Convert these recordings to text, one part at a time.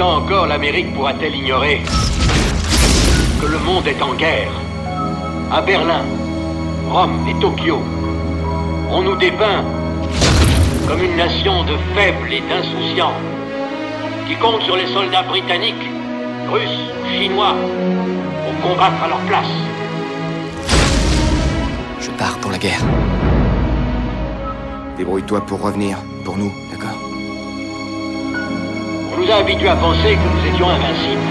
longtemps encore l'Amérique pourra-t-elle ignorer que le monde est en guerre? À Berlin, Rome et Tokyo, on nous dépeint comme une nation de faibles et d'insouciants qui comptent sur les soldats britanniques, russes ou chinois pour combattre à leur place. Je pars pour la guerre. Débrouille-toi pour revenir, pour nous, d'accord? On nous a habitués à penser que nous étions invincibles.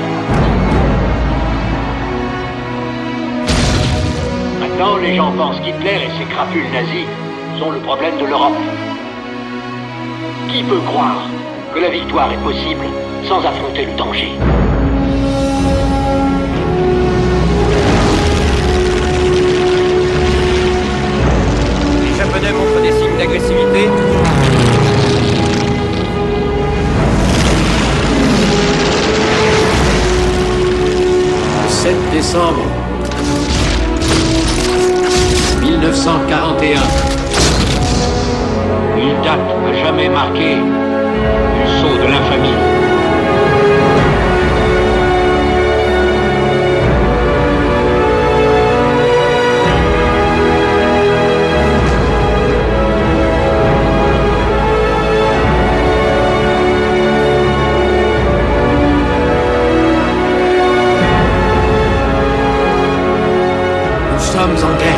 Maintenant, les gens pensent qu'Hitler et ses crapules nazis sont le problème de l'Europe. Qui peut croire que la victoire est possible sans affronter le danger? Les Japonais montrent des signes d'agressivité. Le 7 décembre 1941. Une date à jamais marquée du sceau de l'infamie. Nous sommes en guerre.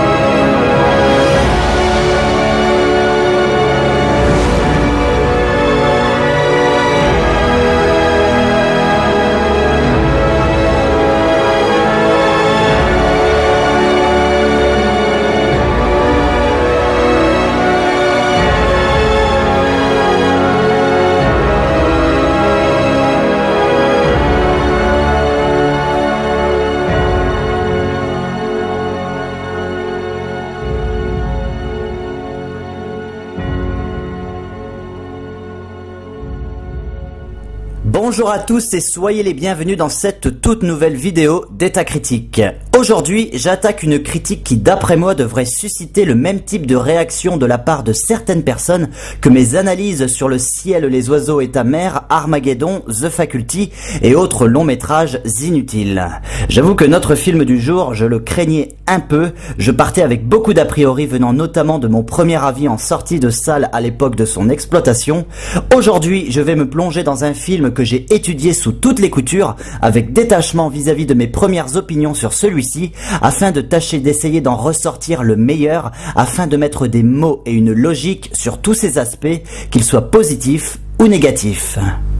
Bonjour à tous et soyez les bienvenus dans cette toute nouvelle vidéo d'État Critique. Aujourd'hui, j'attaque une critique qui d'après moi devrait susciter le même type de réaction de la part de certaines personnes que mes analyses sur Le ciel, les oiseaux et ta mère, Armageddon, The Faculty et autres longs métrages inutiles. J'avoue que notre film du jour, je le craignais un peu, je partais avec beaucoup d'a priori venant notamment de mon premier avis en sortie de salle à l'époque de son exploitation. Aujourd'hui, je vais me plonger dans un film que j'ai étudié sous toutes les coutures, avec détachement vis-à-vis de mes premières opinions sur celui-ci, afin de tâcher d'essayer d'en ressortir le meilleur, afin de mettre des mots et une logique sur tous ces aspects, qu'ils soient positifs ou négatifs.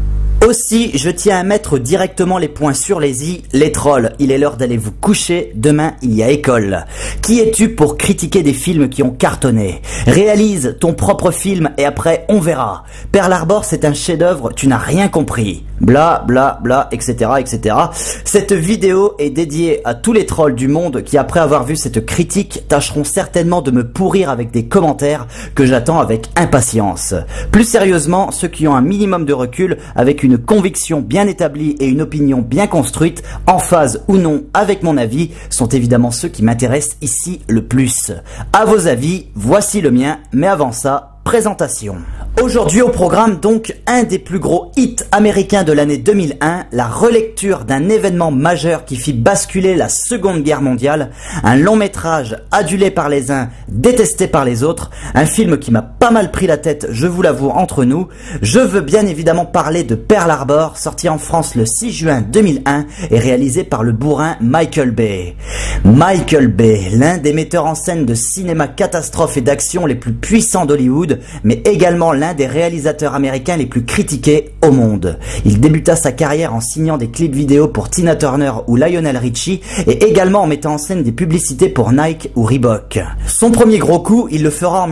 Aussi, je tiens à mettre directement les points sur les i. Les trolls, il est l'heure d'aller vous coucher, demain il y a école. Qui es-tu pour critiquer des films qui ont cartonné? Réalise ton propre film et après on verra. Pearl Harbor c'est un chef-d'œuvre, tu n'as rien compris. Bla bla bla, etc. etc. Cette vidéo est dédiée à tous les trolls du monde qui après avoir vu cette critique tâcheront certainement de me pourrir avec des commentaires que j'attends avec impatience. Plus sérieusement, ceux qui ont un minimum de recul avec une conviction bien établie et une opinion bien construite, en phase ou non avec mon avis, sont évidemment ceux qui m'intéressent ici le plus. À vos avis, voici le mien, mais avant ça, présentation. Aujourd'hui au programme donc un des plus gros hits américains de l'année 2001, la relecture d'un événement majeur qui fit basculer la Seconde Guerre mondiale, un long métrage adulé par les uns, détesté par les autres, un film qui m'a pas mal pris la tête, je vous l'avoue entre nous. Je veux bien évidemment parler de Pearl Harbor, sorti en France le 6 juin 2001 et réalisé par le bourrin Michael Bay. Michael Bay, l'un des metteurs en scène de cinéma catastrophe et d'action les plus puissants d'Hollywood, mais également l'un des réalisateurs américains les plus critiqués au monde. Il débuta sa carrière en signant des clips vidéo pour Tina Turner ou Lionel Richie et également en mettant en scène des publicités pour Nike ou Reebok. Son premier gros coup, il le fera en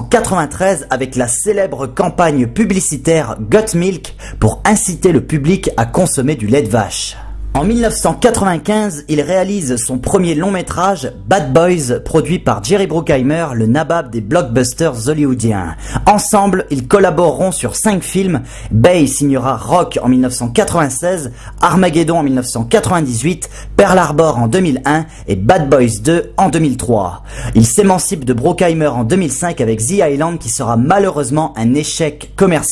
1993 avec la célèbre campagne publicitaire Got Milk pour inciter le public à consommer du lait de vache. En 1995, il réalise son premier long métrage, Bad Boys, produit par Jerry Bruckheimer, le nabab des blockbusters hollywoodiens. Ensemble, ils collaboreront sur 5 films. Bay signera Rock en 1996, Armageddon en 1998, Pearl Harbor en 2001 et Bad Boys 2 en 2003. Il s'émancipe de Bruckheimer en 2005 avec The Island qui sera malheureusement un échec commercial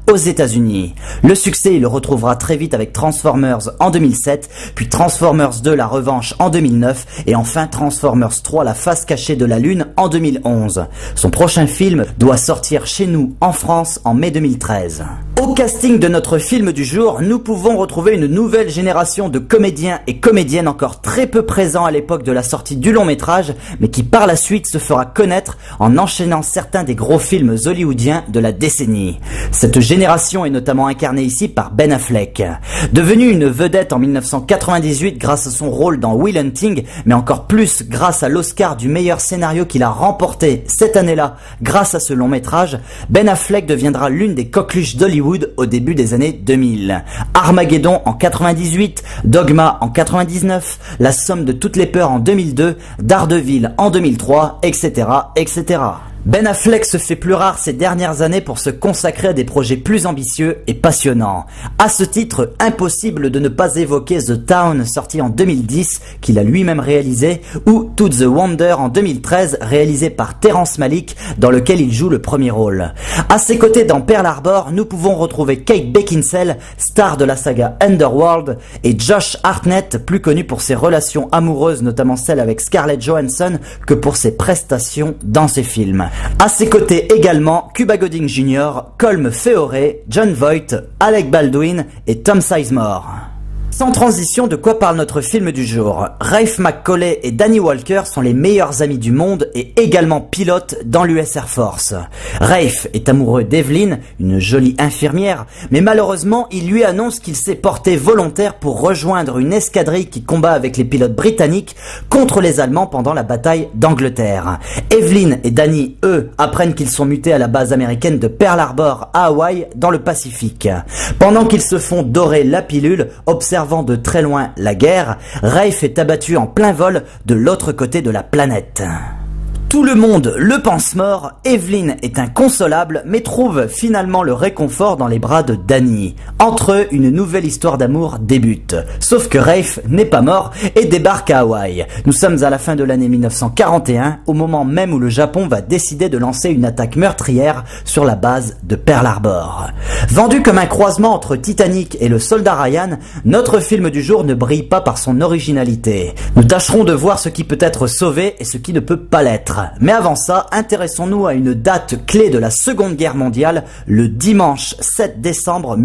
aux États-Unis. Le succès, il le retrouvera très vite avec Transformers en 2007, puis Transformers 2 La Revanche en 2009 et enfin Transformers 3 La Face Cachée de la Lune en 2011. Son prochain film doit sortir chez nous en France en mai 2013. Au casting de notre film du jour, nous pouvons retrouver une nouvelle génération de comédiens et comédiennes encore très peu présents à l'époque de la sortie du long métrage, mais qui par la suite se fera connaître en enchaînant certains des gros films hollywoodiens de la décennie. Cette génération est notamment incarnée ici par Ben Affleck. Devenu une vedette en 1998 grâce à son rôle dans Will Hunting, mais encore plus grâce à l'Oscar du meilleur scénario qu'il a remporté cette année-là grâce à ce long métrage, Ben Affleck deviendra l'une des coqueluches d'Hollywood au début des années 2000. Armageddon en 98, Dogma en 99, La Somme de toutes les peurs en 2002, Daredevil en 2003, etc., etc. Ben Affleck se fait plus rare ces dernières années pour se consacrer à des projets plus ambitieux et passionnants. À ce titre, impossible de ne pas évoquer The Town sorti en 2010, qu'il a lui-même réalisé, ou To the Wonder en 2013, réalisé par Terrence Malick, dans lequel il joue le premier rôle. À ses côtés dans Pearl Harbor, nous pouvons retrouver Kate Beckinsale, star de la saga Underworld, et Josh Hartnett, plus connu pour ses relations amoureuses, notamment celle avec Scarlett Johansson, que pour ses prestations dans ses films. À ses côtés également, Cuba Gooding Jr., Colm Feore, John Voight, Alec Baldwin et Tom Sizemore. Sans transition, de quoi parle notre film du jour? Rafe McCauley et Danny Walker sont les meilleurs amis du monde et également pilotes dans l'US Air Force. Rafe est amoureux d'Evelyn, une jolie infirmière, mais malheureusement, il lui annonce qu'il s'est porté volontaire pour rejoindre une escadrille qui combat avec les pilotes britanniques contre les Allemands pendant la bataille d'Angleterre. Evelyn et Danny, eux, apprennent qu'ils sont mutés à la base américaine de Pearl Harbor à Hawaï, dans le Pacifique. Pendant qu'ils se font dorer la pilule, observant de très loin la guerre, Rafe est abattu en plein vol de l'autre côté de la planète. Tout le monde le pense mort, Evelyn est inconsolable mais trouve finalement le réconfort dans les bras de Danny. Entre eux, une nouvelle histoire d'amour débute. Sauf que Rafe n'est pas mort et débarque à Hawaï. Nous sommes à la fin de l'année 1941, au moment même où le Japon va décider de lancer une attaque meurtrière sur la base de Pearl Harbor. Vendu comme un croisement entre Titanic et le soldat Ryan, notre film du jour ne brille pas par son originalité. Nous tâcherons de voir ce qui peut être sauvé et ce qui ne peut pas l'être. Mais avant ça, intéressons-nous à une date clé de la Seconde Guerre mondiale, le dimanche 7 décembre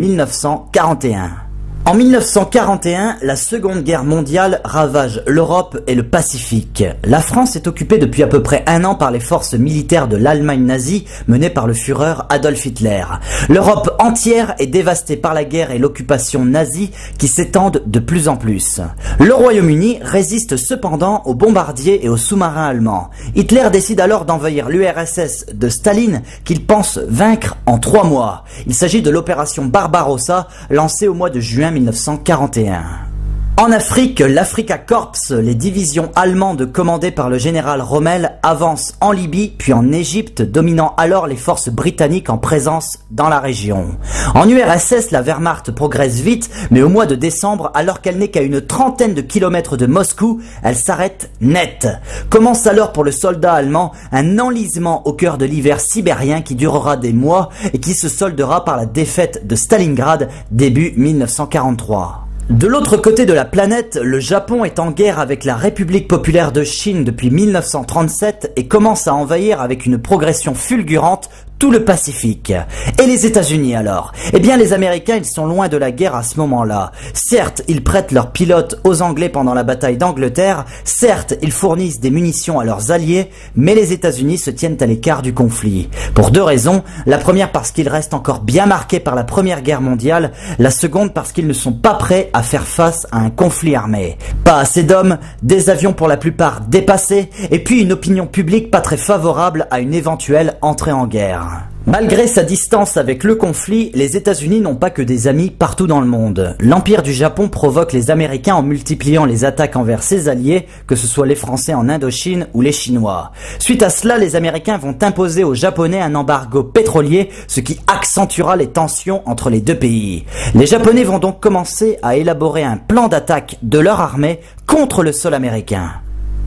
1941. En 1941, la Seconde Guerre mondiale ravage l'Europe et le Pacifique. La France est occupée depuis à peu près un an par les forces militaires de l'Allemagne nazie menées par le Führer Adolf Hitler. L'Europe entière est dévastée par la guerre et l'occupation nazie qui s'étendent de plus en plus. Le Royaume-Uni résiste cependant aux bombardiers et aux sous-marins allemands. Hitler décide alors d'envahir l'URSS de Staline qu'il pense vaincre en 3 mois. Il s'agit de l'opération Barbarossa lancée au mois de juin 1941. En Afrique, l'Africa Corps, les divisions allemandes commandées par le général Rommel, avancent en Libye puis en Égypte, dominant alors les forces britanniques en présence dans la région. En URSS, la Wehrmacht progresse vite, mais au mois de décembre, alors qu'elle n'est qu'à une trentaine de kilomètres de Moscou, elle s'arrête net. Commence alors pour le soldat allemand un enlisement au cœur de l'hiver sibérien qui durera des mois et qui se soldera par la défaite de Stalingrad début 1943. De l'autre côté de la planète, le Japon est en guerre avec la République populaire de Chine depuis 1937 et commence à envahir avec une progression fulgurante tout le Pacifique. Et les États-Unis alors? Eh bien les Américains, ils sont loin de la guerre à ce moment-là. Certes, ils prêtent leurs pilotes aux Anglais pendant la bataille d'Angleterre, certes, ils fournissent des munitions à leurs alliés, mais les États-Unis se tiennent à l'écart du conflit. Pour 2 raisons. La première parce qu'ils restent encore bien marqués par la Première Guerre mondiale, la seconde parce qu'ils ne sont pas prêts à faire face à un conflit armé. Pas assez d'hommes, des avions pour la plupart dépassés, et puis une opinion publique pas très favorable à une éventuelle entrée en guerre. Malgré sa distance avec le conflit, les États-Unis n'ont pas que des amis partout dans le monde. L'Empire du Japon provoque les Américains en multipliant les attaques envers ses alliés, que ce soit les Français en Indochine ou les Chinois. Suite à cela, les Américains vont imposer aux Japonais un embargo pétrolier, ce qui accentuera les tensions entre les 2 pays. Les Japonais vont donc commencer à élaborer un plan d'attaque de leur armée contre le sol américain.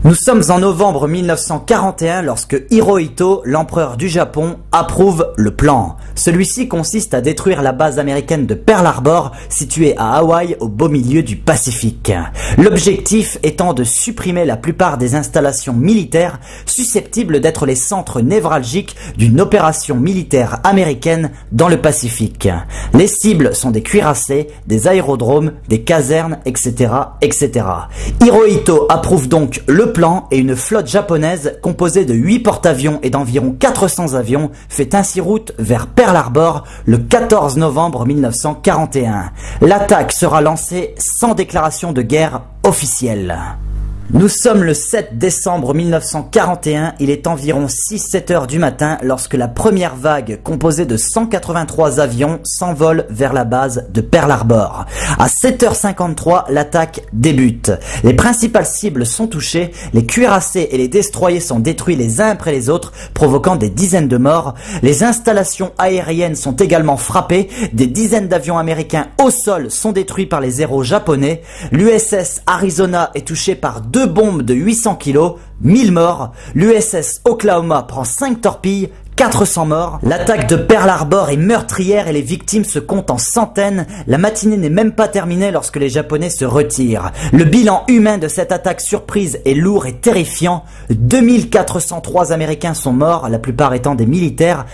Nous sommes en novembre 1941 lorsque Hirohito, l'empereur du Japon, approuve le plan. Celui-ci consiste à détruire la base américaine de Pearl Harbor, située à Hawaï au beau milieu du Pacifique. L'objectif étant de supprimer la plupart des installations militaires susceptibles d'être les centres névralgiques d'une opération militaire américaine dans le Pacifique. Les cibles sont des cuirassés, des aérodromes, des casernes, etc., etc. Hirohito approuve donc le plan et une flotte japonaise composée de 8 porte-avions et d'environ 400 avions fait ainsi route vers Pearl Harbor le 14 novembre 1941. L'attaque sera lancée sans déclaration de guerre officielle. Nous sommes le 7 décembre 1941, il est environ 6-7 heures du matin lorsque la première vague composée de 183 avions s'envole vers la base de Pearl Harbor. À 7h53, l'attaque débute. Les principales cibles sont touchées, les cuirassés et les destroyers sont détruits les uns après les autres, provoquant des dizaines de morts. Les installations aériennes sont également frappées, des dizaines d'avions américains au sol sont détruits par les héros japonais. L'USS Arizona est touchée par 2 bombes de 800 kg, 1000 morts. L'USS Oklahoma prend 5 torpilles, 400 morts. L'attaque de Pearl Harbor est meurtrière et les victimes se comptent en centaines. La matinée n'est même pas terminée lorsque les Japonais se retirent. Le bilan humain de cette attaque surprise est lourd et terrifiant. 2403 Américains sont morts, la plupart étant des militaires.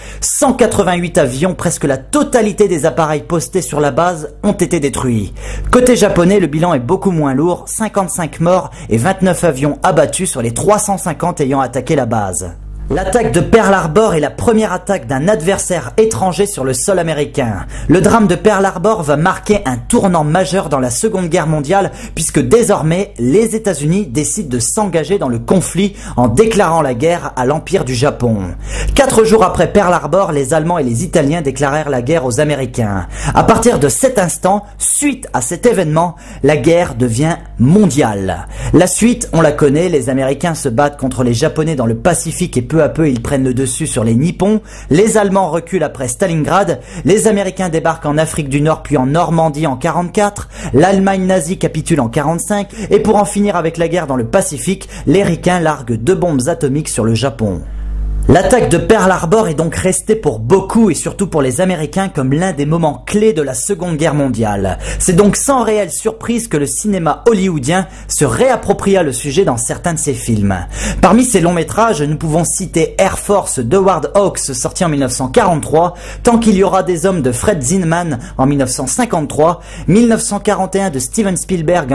188 avions, presque la totalité des appareils postés sur la base, ont été détruits. Côté japonais, le bilan est beaucoup moins lourd. 55 morts et 29 avions abattus sur les 350 ayant attaqué la base. L'attaque de Pearl Harbor est la première attaque d'un adversaire étranger sur le sol américain. Le drame de Pearl Harbor va marquer un tournant majeur dans la Seconde Guerre mondiale puisque désormais les États-Unis décident de s'engager dans le conflit en déclarant la guerre à l'Empire du Japon. 4 jours après Pearl Harbor, les Allemands et les Italiens déclarèrent la guerre aux Américains. À partir de cet instant, suite à cet événement, la guerre devient mondiale. La suite, on la connaît, les Américains se battent contre les Japonais dans le Pacifique et peu à peu ils prennent le dessus sur les Nippons, les Allemands reculent après Stalingrad, les Américains débarquent en Afrique du Nord puis en Normandie en 44, l'Allemagne nazie capitule en 45 et pour en finir avec la guerre dans le Pacifique, les Ricains larguent 2 bombes atomiques sur le Japon. L'attaque de Pearl Harbor est donc restée pour beaucoup et surtout pour les Américains comme l'un des moments clés de la Seconde Guerre mondiale. C'est donc sans réelle surprise que le cinéma hollywoodien se réappropria le sujet dans certains de ses films. Parmi ces longs métrages, nous pouvons citer Air Force d'Howard Hawks sorti en 1943, Tant qu'il y aura des hommes de Fred Zinman en 1953, 1941 de Steven Spielberg en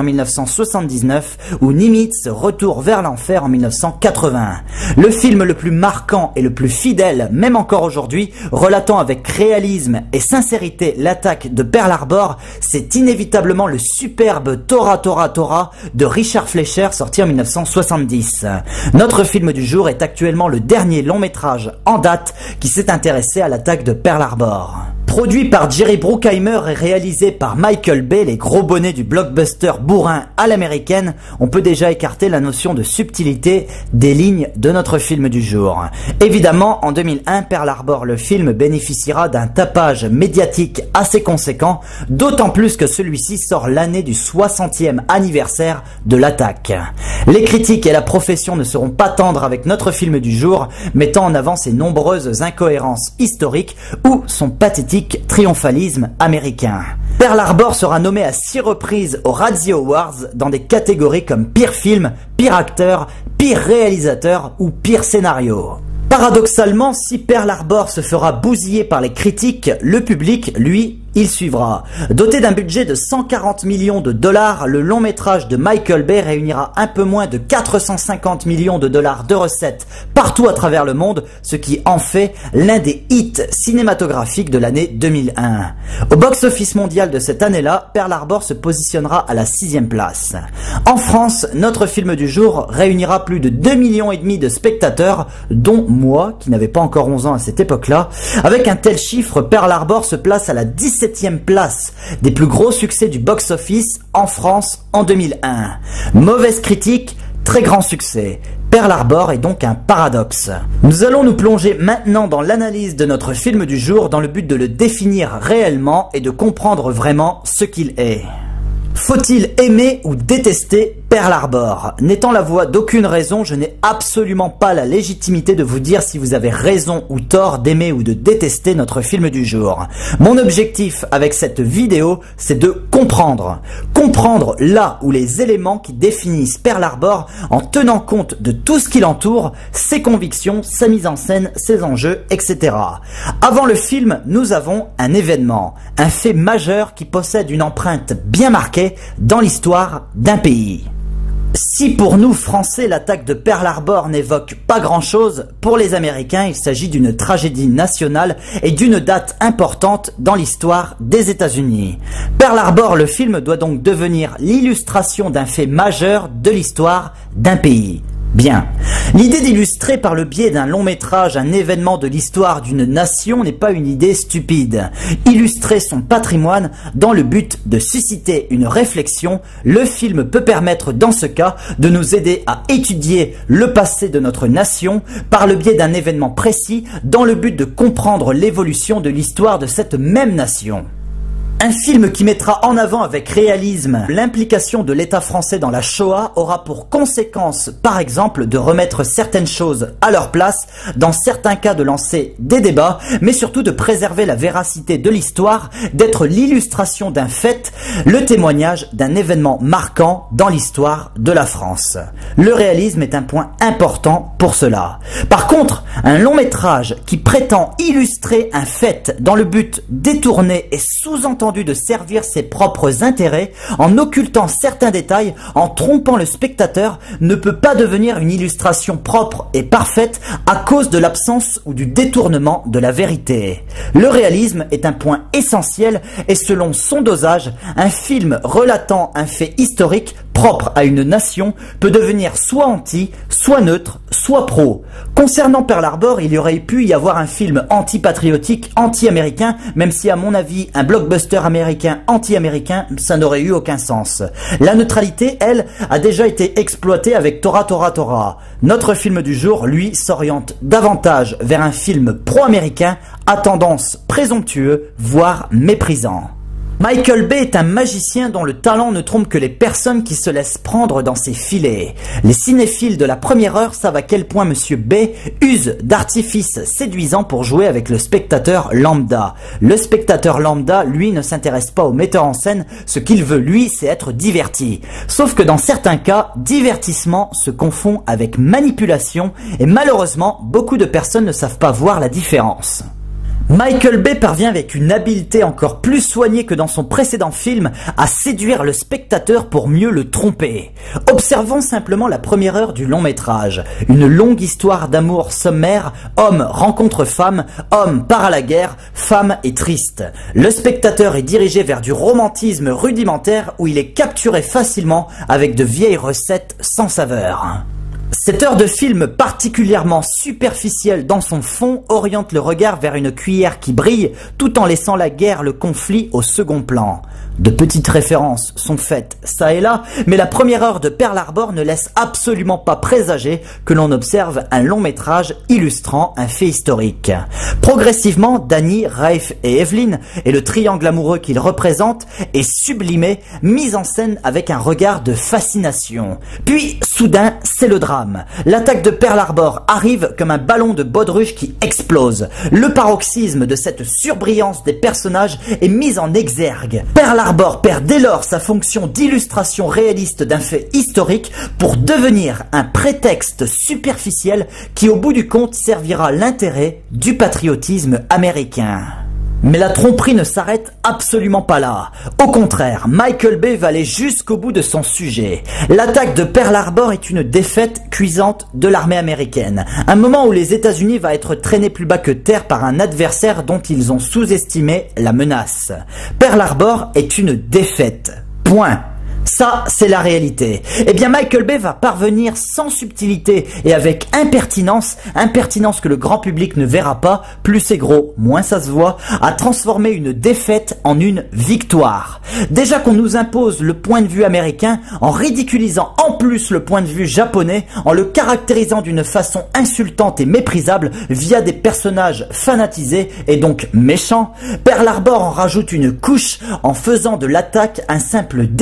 1979 ou Nimitz, Retour vers l'enfer en 1981. Le film le plus marquant et le plus fidèle, même encore aujourd'hui, relatant avec réalisme et sincérité l'attaque de Pearl Harbor, c'est inévitablement le superbe Tora Tora Tora de Richard Fleischer sorti en 1970. Notre film du jour est actuellement le dernier long métrage en date qui s'est intéressé à l'attaque de Pearl Harbor. Produit par Jerry Bruckheimer et réalisé par Michael Bay, les gros bonnets du blockbuster bourrin à l'américaine, on peut déjà écarter la notion de subtilité des lignes de notre film du jour. Évidemment, en 2001, Pearl Harbor, le film, bénéficiera d'un tapage médiatique assez conséquent, d'autant plus que celui-ci sort l'année du 60e anniversaire de l'attaque. Les critiques et la profession ne seront pas tendres avec notre film du jour, mettant en avant ses nombreuses incohérences historiques ou son pathétique triomphalisme américain. Pearl Harbor sera nommé à 6 reprises aux Razzie Awards dans des catégories comme pire film, pire acteur, pire réalisateur ou pire scénario. Paradoxalement, si Pearl Harbor se fera bousiller par les critiques, le public, lui, il suivra. Doté d'un budget de 140 millions de dollars, le long métrage de Michael Bay réunira un peu moins de 450 millions de dollars de recettes partout à travers le monde, ce qui en fait l'un des hits cinématographiques de l'année 2001. Au box-office mondial de cette année-là, Pearl Harbor se positionnera à la 6e place. En France, notre film du jour réunira plus de 2,5 millions de spectateurs, dont moi, qui n'avais pas encore 11 ans à cette époque-là. Avec un tel chiffre, Pearl Harbor se place à la 17e place des plus gros succès du box-office en France en 2001. Mauvaise critique, très grand succès. Pearl Harbor est donc un paradoxe. Nous allons nous plonger maintenant dans l'analyse de notre film du jour dans le but de le définir réellement et de comprendre vraiment ce qu'il est. Faut-il aimer ou détester Pearl Harbor. N'étant la voix d'aucune raison, je n'ai absolument pas la légitimité de vous dire si vous avez raison ou tort d'aimer ou de détester notre film du jour. Mon objectif avec cette vidéo, c'est de comprendre. Comprendre là où les éléments qui définissent Pearl Harbor en tenant compte de tout ce qui l'entoure, ses convictions, sa mise en scène, ses enjeux, etc. Avant le film, nous avons un événement, un fait majeur qui possède une empreinte bien marquée dans l'histoire d'un pays. Si pour nous Français l'attaque de Pearl Harbor n'évoque pas grand-chose, pour les Américains il s'agit d'une tragédie nationale et d'une date importante dans l'histoire des États-Unis. Pearl Harbor, le film, doit donc devenir l'illustration d'un fait majeur de l'histoire d'un pays. Bien. L'idée d'illustrer par le biais d'un long métrage un événement de l'histoire d'une nation n'est pas une idée stupide. Illustrer son patrimoine dans le but de susciter une réflexion, le film peut permettre dans ce cas de nous aider à étudier le passé de notre nation par le biais d'un événement précis dans le but de comprendre l'évolution de l'histoire de cette même nation. Un film qui mettra en avant avec réalisme l'implication de l'État français dans la Shoah aura pour conséquence, par exemple, de remettre certaines choses à leur place, dans certains cas de lancer des débats, mais surtout de préserver la véracité de l'histoire, d'être l'illustration d'un fait, le témoignage d'un événement marquant dans l'histoire de la France. Le réalisme est un point important pour cela. Par contre, un long métrage qui prétend illustrer un fait dans le but détourné et sous-entendu de servir ses propres intérêts, en occultant certains détails, en trompant le spectateur, ne peut pas devenir une illustration propre et parfaite à cause de l'absence ou du détournement de la vérité. Le réalisme est un point essentiel et selon son dosage, un film relatant un fait historique propre à une nation peut devenir soit anti, soit neutre, soit pro. Concernant Pearl Harbor, il y aurait pu y avoir un film anti-patriotique, anti-américain, même si à mon avis, un blockbuster américain anti-américain, ça n'aurait eu aucun sens. La neutralité, elle, a déjà été exploitée avec Tora Tora Tora. Notre film du jour, lui, s'oriente davantage vers un film pro-américain à tendance présomptueux, voire méprisant. Michael Bay est un magicien dont le talent ne trompe que les personnes qui se laissent prendre dans ses filets. Les cinéphiles de la première heure savent à quel point Monsieur Bay use d'artifices séduisants pour jouer avec le spectateur lambda. Le spectateur lambda, lui, ne s'intéresse pas au metteur en scène, ce qu'il veut, lui, c'est être diverti. Sauf que dans certains cas, divertissement se confond avec manipulation et malheureusement, beaucoup de personnes ne savent pas voir la différence. Michael Bay parvient avec une habileté encore plus soignée que dans son précédent film à séduire le spectateur pour mieux le tromper. Observons simplement la première heure du long métrage. Une longue histoire d'amour sommaire, homme rencontre femme, homme part à la guerre, femme est triste. Le spectateur est dirigé vers du romantisme rudimentaire où il est capturé facilement avec de vieilles recettes sans saveur. Cette heure de film particulièrement superficielle dans son fond oriente le regard vers une cuillère qui brille tout en laissant la guerre, le conflit au second plan. De petites références sont faites ça et là, mais la première heure de Pearl Harbor ne laisse absolument pas présager que l'on observe un long métrage illustrant un fait historique. Progressivement, Danny, Rafe et Evelyn, et le triangle amoureux qu'ils représentent, est sublimé, mis en scène avec un regard de fascination. Puis, soudain, c'est le drame. L'attaque de Pearl Harbor arrive comme un ballon de baudruche qui explose. Le paroxysme de cette surbrillance des personnages est mis en exergue. Pearl Harbor perd dès lors sa fonction d'illustration réaliste d'un fait historique pour devenir un prétexte superficiel qui au bout du compte servira l'intérêt du patriotisme américain. Mais la tromperie ne s'arrête absolument pas là. Au contraire, Michael Bay va aller jusqu'au bout de son sujet. L'attaque de Pearl Harbor est une défaite cuisante de l'armée américaine. Un moment où les États-Unis va être traînés plus bas que terre par un adversaire dont ils ont sous-estimé la menace. Pearl Harbor est une défaite. Point. Ça, c'est la réalité. Eh bien, Michael Bay va parvenir sans subtilité et avec impertinence que le grand public ne verra pas, plus c'est gros, moins ça se voit, à transformer une défaite en une victoire. Déjà qu'on nous impose le point de vue américain en ridiculisant en plus le point de vue japonais, en le caractérisant d'une façon insultante et méprisable via des personnages fanatisés et donc méchants, Pearl Harbor en rajoute une couche en faisant de l'attaque un simple déclic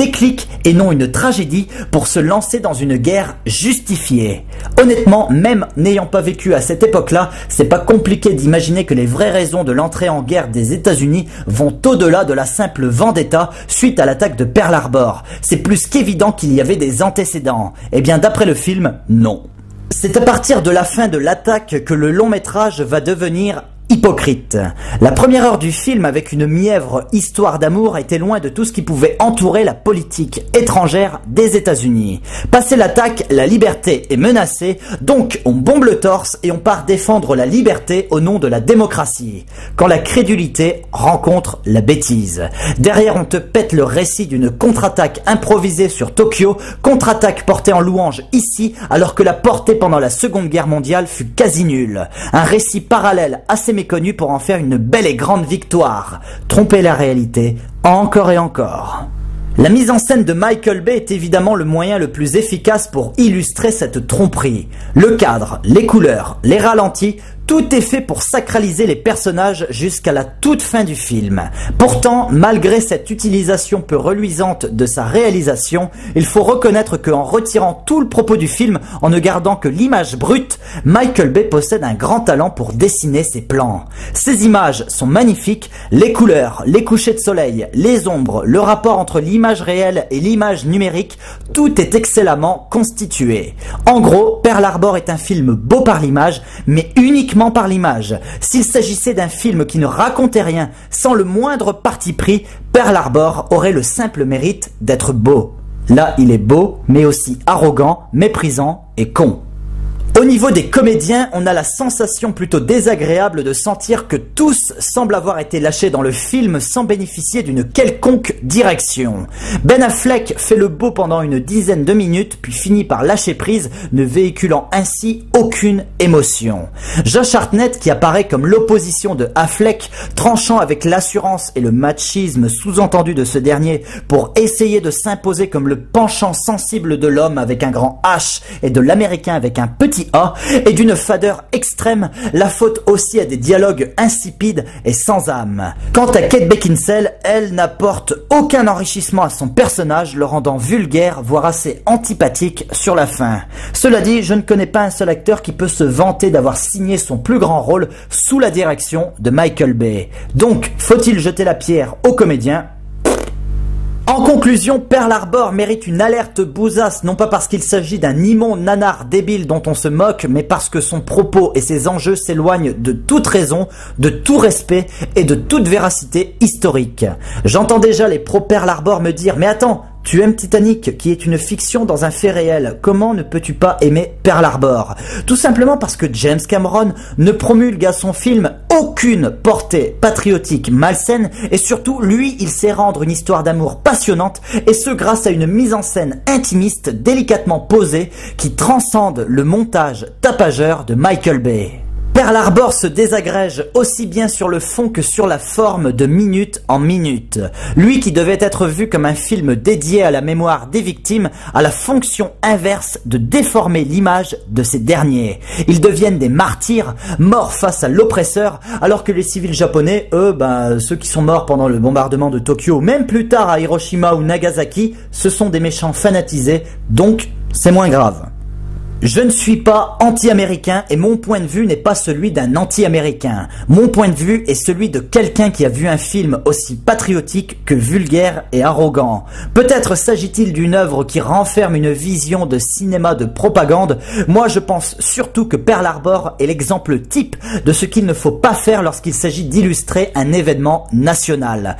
et non une tragédie pour se lancer dans une guerre justifiée. Honnêtement, même n'ayant pas vécu à cette époque-là, c'est pas compliqué d'imaginer que les vraies raisons de l'entrée en guerre des États-Unis vont au-delà de la simple vendetta suite à l'attaque de Pearl Harbor. C'est plus qu'évident qu'il y avait des antécédents. Eh bien, d'après le film, non. C'est à partir de la fin de l'attaque que le long métrage va devenir hypocrite. La première heure du film, avec une mièvre histoire d'amour, était loin de tout ce qui pouvait entourer la politique étrangère des États-Unis. Passé l'attaque, la liberté est menacée, donc on bombe le torse et on part défendre la liberté au nom de la démocratie. Quand la crédulité rencontre la bêtise. Derrière, on te pète le récit d'une contre-attaque improvisée sur Tokyo, contre-attaque portée en louange ici, alors que la portée pendant la Seconde Guerre mondiale fut quasi nulle. Un récit parallèle assez méconnu pour en faire une belle et grande victoire. Tromper la réalité, encore et encore. La mise en scène de Michael Bay est évidemment le moyen le plus efficace pour illustrer cette tromperie. Le cadre, les couleurs, les ralentis, tout est fait pour sacraliser les personnages jusqu'à la toute fin du film. Pourtant, malgré cette utilisation peu reluisante de sa réalisation, il faut reconnaître qu'en retirant tout le propos du film, en ne gardant que l'image brute, Michael Bay possède un grand talent pour dessiner ses plans. Ces images sont magnifiques, les couleurs, les couchers de soleil, les ombres, le rapport entre l'image réelle et l'image numérique, tout est excellemment constitué. En gros, Pearl Harbor est un film beau par l'image, mais uniquement par l'image. S'il s'agissait d'un film qui ne racontait rien, sans le moindre parti pris, Pearl Harbor aurait le simple mérite d'être beau. Là, il est beau, mais aussi arrogant, méprisant et con. Au niveau des comédiens, on a la sensation plutôt désagréable de sentir que tous semblent avoir été lâchés dans le film sans bénéficier d'une quelconque direction. Ben Affleck fait le beau pendant une dizaine de minutes, puis finit par lâcher prise, ne véhiculant ainsi aucune émotion. Josh Hartnett, qui apparaît comme l'opposition de Affleck, tranchant avec l'assurance et le machisme sous-entendu de ce dernier pour essayer de s'imposer comme le penchant sensible de l'homme avec un grand H et de l'américain avec un petit A, et d'une fadeur extrême, la faute aussi à des dialogues insipides et sans âme. Quant à Kate Beckinsale, elle n'apporte aucun enrichissement à son personnage, le rendant vulgaire, voire assez antipathique sur la fin. Cela dit, je ne connais pas un seul acteur qui peut se vanter d'avoir signé son plus grand rôle sous la direction de Michael Bay. Donc, faut-il jeter la pierre aux comédiens ? En conclusion, Pearl Harbor mérite une alerte bousasse, non pas parce qu'il s'agit d'un immonde nanar débile dont on se moque, mais parce que son propos et ses enjeux s'éloignent de toute raison, de tout respect et de toute véracité historique. J'entends déjà les pro Pearl Harbor me dire « Mais attends, tu aimes Titanic, qui est une fiction dans un fait réel. Comment ne peux-tu pas aimer Pearl Harbor ?» Tout simplement parce que James Cameron ne promulgue à son film aucune portée patriotique malsaine, et surtout, lui, il sait rendre une histoire d'amour passionnante, et ce grâce à une mise en scène intimiste, délicatement posée, qui transcende le montage tapageur de Michael Bay. Pearl Harbor se désagrège aussi bien sur le fond que sur la forme de minute en minute. Lui qui devait être vu comme un film dédié à la mémoire des victimes a la fonction inverse de déformer l'image de ces derniers. Ils deviennent des martyrs, morts face à l'oppresseur, alors que les civils japonais, eux, ceux qui sont morts pendant le bombardement de Tokyo, même plus tard à Hiroshima ou Nagasaki, ce sont des méchants fanatisés, donc c'est moins grave. Je ne suis pas anti-américain et mon point de vue n'est pas celui d'un anti-américain. Mon point de vue est celui de quelqu'un qui a vu un film aussi patriotique que vulgaire et arrogant. Peut-être s'agit-il d'une œuvre qui renferme une vision de cinéma de propagande. Moi je pense surtout que Pearl Harbor est l'exemple type de ce qu'il ne faut pas faire lorsqu'il s'agit d'illustrer un événement national.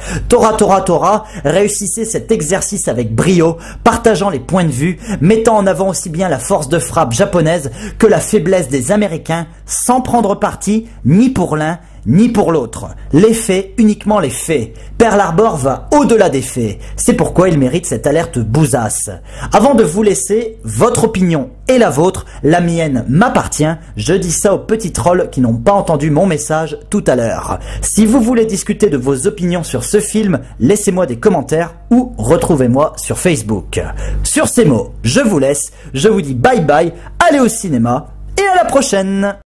Tora, réussissez cet exercice avec brio, partageant les points de vue, mettant en avant aussi bien la force de frappe japonaise que la faiblesse des Américains, sans prendre parti ni pour l'un ni pour l'autre. Les faits, uniquement les faits. Pearl Harbor va au-delà des faits. C'est pourquoi il mérite cette alerte bousasse. Avant de vous laisser, votre opinion est la vôtre, la mienne m'appartient. Je dis ça aux petits trolls qui n'ont pas entendu mon message tout à l'heure. Si vous voulez discuter de vos opinions sur ce film, laissez-moi des commentaires ou retrouvez-moi sur Facebook. Sur ces mots, je vous laisse, je vous dis bye bye, allez au cinéma et à la prochaine!